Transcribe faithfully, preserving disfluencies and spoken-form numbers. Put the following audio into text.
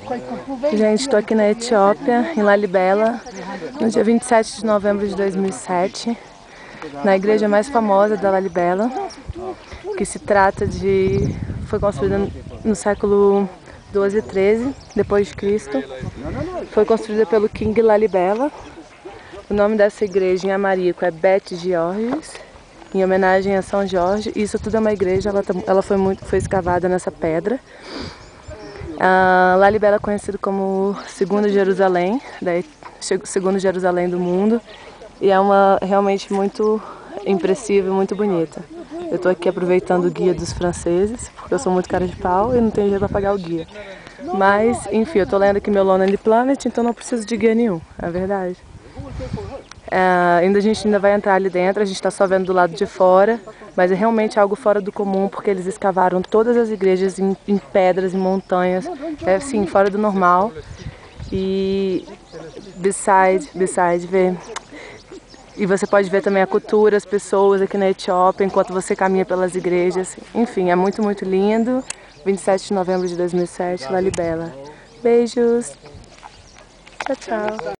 Gente, estou aqui na Etiópia, em Lalibela, no dia vinte e sete de novembro de dois mil e sete, na igreja mais famosa da Lalibela, que se trata de... foi construída no século doze e treze, depois de Cristo. Foi construída pelo King Lalibela. O nome dessa igreja em aramaico é Beth Georges, em homenagem a São Jorge. Isso tudo é uma igreja, ela, ela foi, muito, foi escavada nessa pedra. Uh, Lalibela é conhecido como Segundo Jerusalém, daí, Segundo Jerusalém do mundo, e é uma realmente muito impressiva e muito bonita. Eu estou aqui aproveitando o guia dos franceses, porque eu sou muito cara de pau e não tenho dinheiro para pagar o guia. Mas, enfim, eu estou lendo aqui meu Lonely Planet, então não preciso de guia nenhum, é verdade. Uh, ainda a gente ainda vai entrar ali dentro, a gente está só vendo do lado de fora, mas é realmente algo fora do comum, porque eles escavaram todas as igrejas em, em pedras, em montanhas, é assim, fora do normal. E beside, beside, ver. E você pode ver também a cultura, as pessoas aqui na Etiópia, enquanto você caminha pelas igrejas. Enfim, é muito, muito lindo. vinte e sete de novembro de dois mil e sete, Lalibela. Beijos. Tchau, tchau.